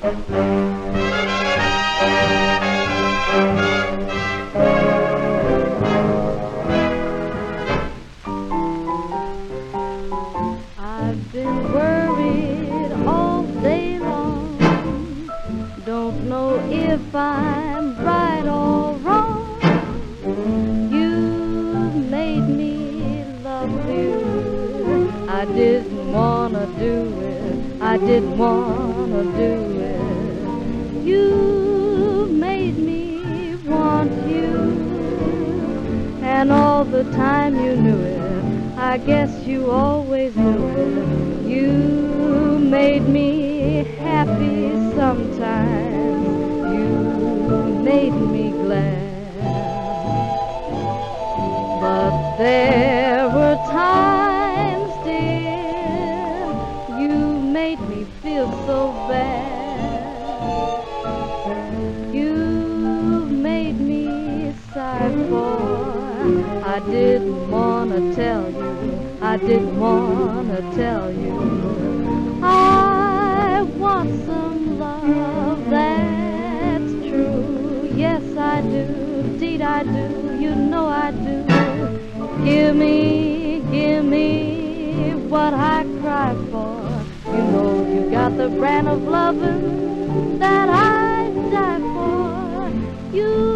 I've been worried all day long, don't know if I'm right or wrong. You made me love you. I didn't wanna do it, I didn't wanna do it. You made me want you, and all the time you knew it. I guess you always knew it. You made me happy sometimes. You made me glad. But there were times, dear, you made me feel so bad. You made me sigh for. I didn't wanna tell you, I didn't wanna tell you. I want some love that's true. Yes, I do, indeed I do, you know I do. Give me what I cry for. You know you got the brand of loving that I die for. You